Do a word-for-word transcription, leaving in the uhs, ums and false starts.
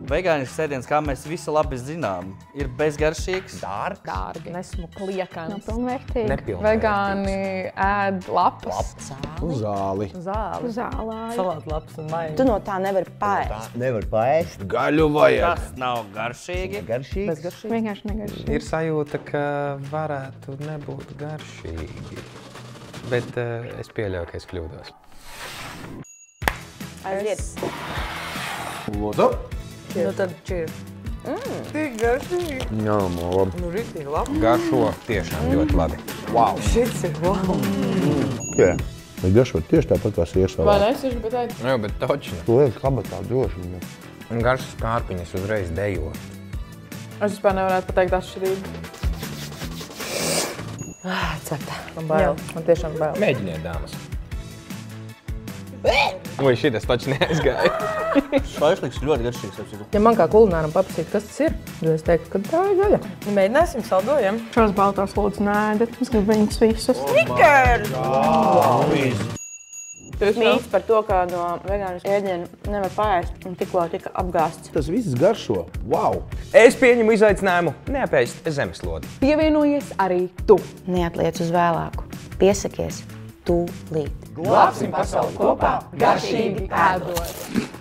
Vegānisks ēdiens, kā mēs visi labi zinām, ir bezgaršīgs. Dārgs. Dārgi. Nesmuklīkans. Nav pilnvērtīgi. Nepilnvērtīgs. Vegāni ēd lapas. Zāli. Zāli. Zālāji. Salātlapas un maize. Tu no tā nevari paēst. Nevar paēst. Gaļu vajag. Tas nav garšīgi. Garšīgs. Bezgaršīgi. Vienkārši negaršīgi. Ir sajūta, ka varētu nebūt garšīgi. Bet uh, es pieļauju, ka es kļūdos. Aiziet. Lūdzu. Nu tad čir. Tik garšīgi. Jā, labi. Nu rītīgi labi. Garšo tiešām ļoti labi. Wow. Šits ir wow. Jā. Vai garšo tieši tāpat kā sieras Vai salāti? nesieši, bet ēd? Nu, bet točni. Tu liek kabatā droši. Un garšas kārpiņas uzreiz dejo. Es vispār nevarētu pateikt atšķirību. Ah, cepta. Man bail. Man tiešām bail. Mēģiniet, dāmas. Ui, šitas taču neaizgāja. Šaišliks ļoti garšīgs. Apsidu. Ja man kā kulināram paprasīt, kas tas ir, tad es teiktu, ka tā ir gaļa. Mēģināsim, saldojam. Šos baltos lūdzu nēdat. Es gribu viņus visus. Snickers! Tiešām. Mīts par to, ka no vegānisku ēdienu nevar paēst un tikko tika apgāsts. Tas viss garšo. Wow. Es pieņemu izaicinājumu neapēst zemeslodi. Pievienojies arī tu. Neatliec uz vēlāku. Piesakies tūlīt. Glābsim pasauli kopā, garšīgi ēdot.